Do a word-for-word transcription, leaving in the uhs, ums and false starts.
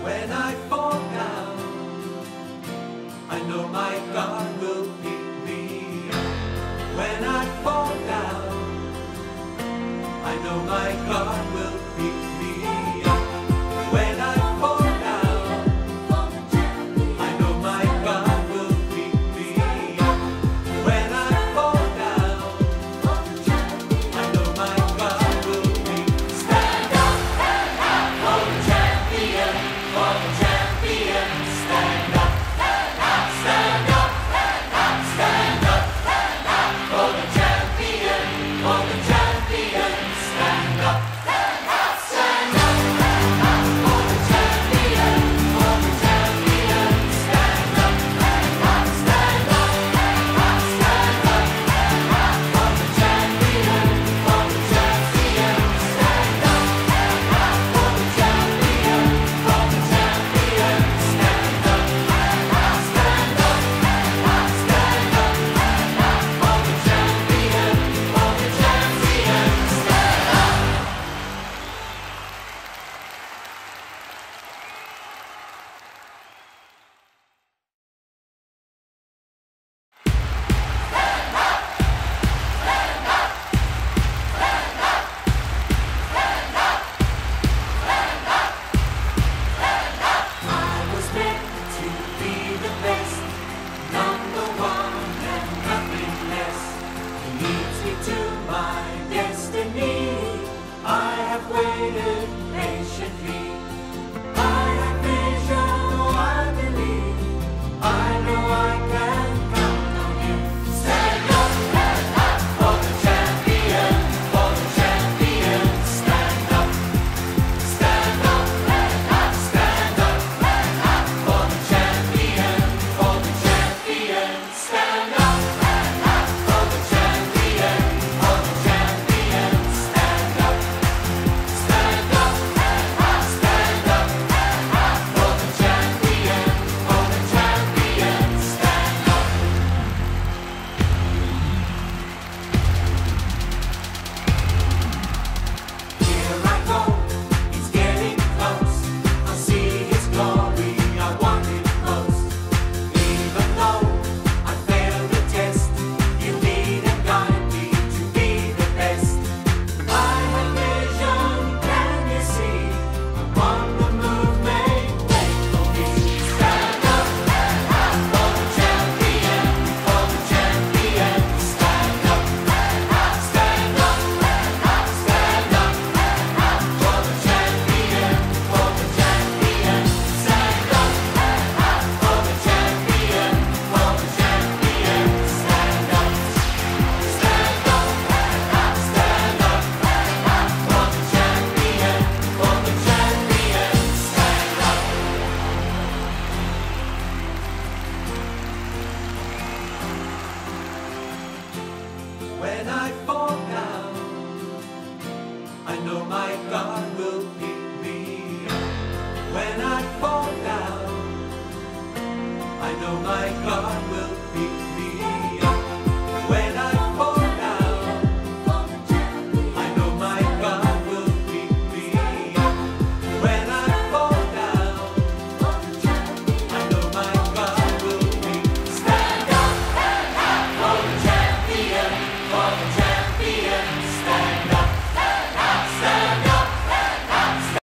When I fall down, I know my God will pick me up. When I fall down, I know my God will pick me up. When I fall down, I know my God will pick me up. When I fall down, I know my God will pick me up. Stand up, stand up for the champion, for the champion. Stand up, stand up, stand up, stand up, stand up, stand up for the champion, for the champion. Stand up, stand up, stand up, stand up for the champion, for the champion. Stand up, stand up, stand up, stand up, stand up, stand up for the champion, for the champion. Stand up, stand up for the champion, for the champion. Stand up, stand up, stand up, stand up, stand up, stand up for the champion, for the champion. Stand up. I was meant to be the best, number one and nothing less. He leads me to my destiny. I have waited patiently. I have vision, oh I believe. I know I can count on him. Stand up, stand up for the champion, for the champion. Stand up, stand up, stand up, stand up, stand up for the champion, for the champion. Stand up, stand up for the champion, for the champion. Stand up, stand up, stand up, stand up, stand up for the champion, for the champion. Stand up. Here I go, it's getting close. I see his glory, I want it most. Even though I failed the test, you lead and guide me to be the best. I have vision, can you see? I'm on the move, make way for me. Stand up, stand up for the champion, for the champion. Stand up, stand up, stand up, stand up, stand up, stand up for the champion, for the champion. Stand up, stand up for the champion, for the champion. Stand up, stand up, stand up, stand up, stand up for the champion, for the champion. Stand up. When I fall down, I know my God will pick me up. When I fall down, I know my